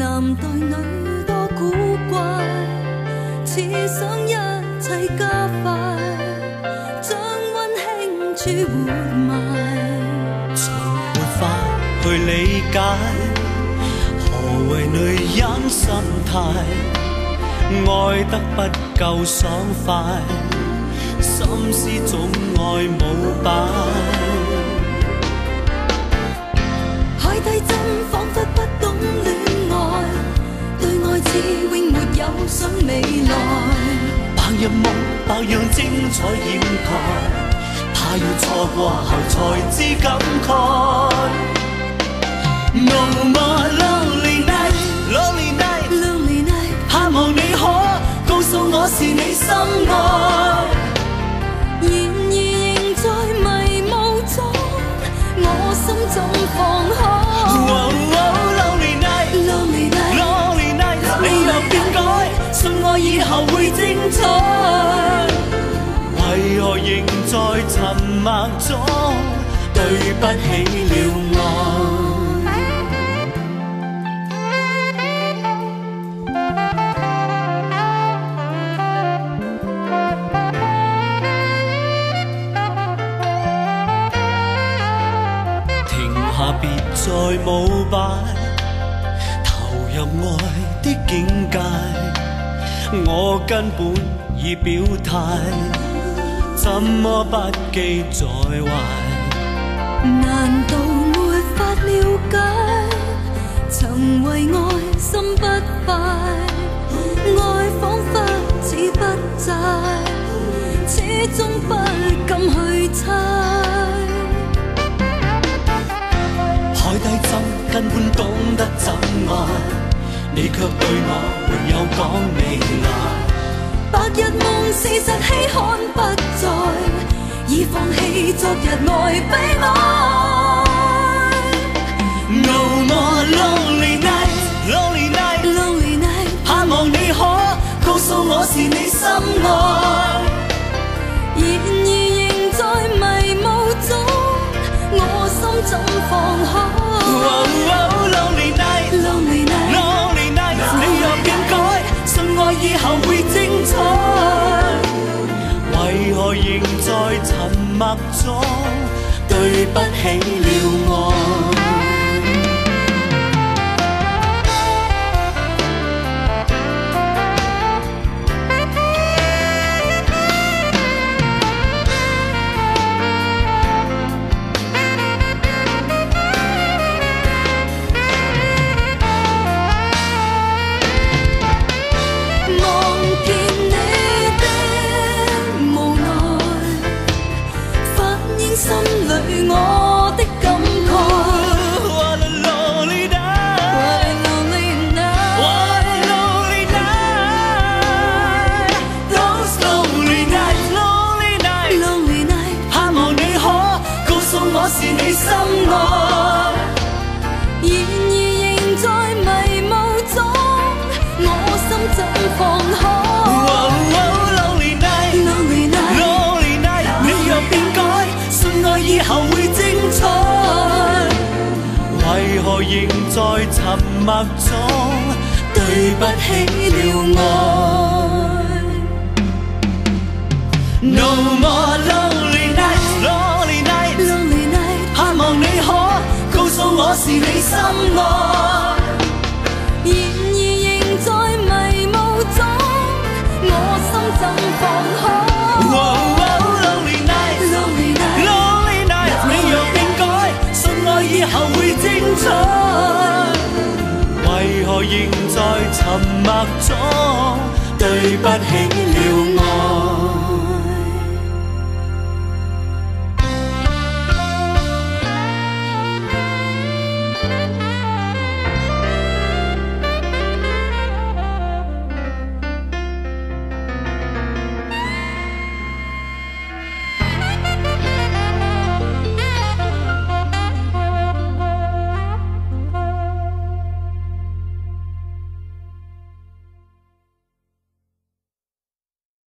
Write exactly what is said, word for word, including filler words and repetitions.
男對女多古怪，似想一切加快，將溫馨處活埋。 從沒法去理解何謂女人心態，愛得不夠爽快，心思總愛舞擺。 海底針彷彿不懂戀愛，對愛似永沒有想未來。 白日夢白讓精彩掩蓋，怕要錯過後才知感慨。No more lonely night, lonely night, lonely night， 盼望你可告訴我是你心愛。 然而仍在迷霧中，我心怎放開？ Oh, oh, lonely night, lonely night， lonely night， 你若變改，信我以後會精彩。為何仍在沉默中對不起了愛？別再舞擺，投入愛的境界，我根本已表態，怎麼不記在懷？ 難道沒法了解？曾為愛心不快，愛彷彿似不債，始終不敢去猜。 海底針根本懂得怎愛，你卻對我沒有講未來。 白日夢事實稀罕不再，已放棄昨日愛悲哀。 No more lonely night, lonely night, lonely night， 盼望你可告訴我是你心愛。 然而仍在迷霧中，我心怎放開？ Oh, oh, lonely night, lonely night， lonely night， 你若變改，信我以後會精彩。為何仍在沉默中對不起了愛？ 我的感慨 What a lonely night, What a lonely night， What a lonely night， Those lonely nights, lonely nights， lonely night， 盼望你可告訴我是你心愛。 然而仍在迷霧中，我心怎放開？ Oh, oh, lonely night, lonely night， lonely night， 你若變改，信我以後會精彩。為何仍在沉默中對不起了愛？ No more lonely night, lonely night， lonely night， 盼望你可告訴我是你心愛。 然而仍在迷霧中，我心怎放開？ Oh, oh, lonely night, lonely night， lonely night， 你若變改，信我以後會精彩。為何仍在沉默中對不起了愛？